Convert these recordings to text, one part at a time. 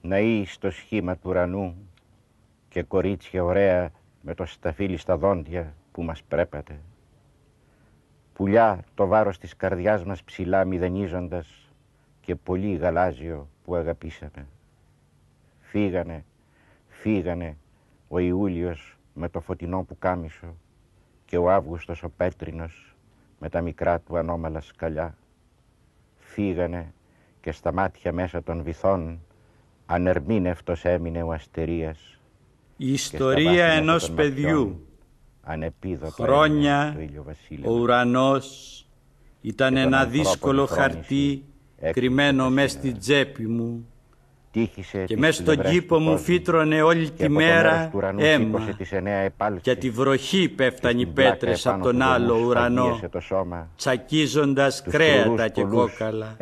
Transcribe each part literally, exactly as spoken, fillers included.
ναοί στο σχήμα του ουρανού και κορίτσια ωραία με το σταφύλι στα δόντια που μας πρέπατε. Πουλιά το βάρος της καρδιάς μας ψηλά μηδενίζοντας και πολύ γαλάζιο που αγαπήσαμε. Φύγανε, φύγανε ο Ιούλιος με το φωτεινό πουκάμισο και ο Αύγουστος ο πέτρινος με τα μικρά του ανώμαλα σκαλιά. Φύγανε και στα μάτια μέσα των βυθών ανερμήνευτος έμεινε ο Αστερίας. Η ιστορία ενός παιδιού. Χρόνια ο ουρανός ήταν ένα δύσκολο χαρτί κρυμμένο μες στην τσέπη μου και μες στον κήπο μου φύτρωνε όλη τη μέρα αίμα και τη βροχή πέφτανε οι πέτρες από τον άλλο ουρανό τσακίζοντας κρέατα και κόκαλα.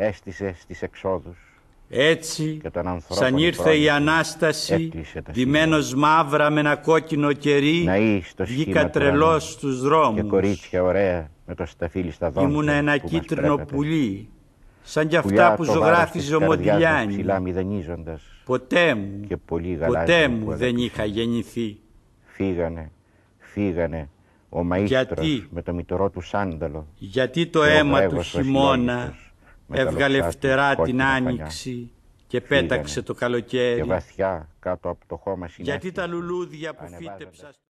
Έτσι, σαν ήρθε η Ανάσταση, ντυμένος μαύρα με ένα κόκκινο κερί, βγήκα τρελός στους δρόμους. Και κορίτσια ωραία με το σταφύλι στα δόντια. Ήμουνα ένα κίτρινο πουλί, σαν κι αυτά που ζωγράφιζε ο Μοντιλιάνι. Ποτέ μου, ποτέ μου δεν είχα γεννηθεί. Φύγανε, φύγανε ο μαΐστρος με το μητρό του σάνταλο. Γιατί το αίμα του χειμώνα έβγαλε φτερά την άνοιξη και φύγανε, πέταξε το καλοκαίρι. Και βαθιά κάτω από το χώμα συνέχεια. Γιατί τα λουλούδια που φύτεψα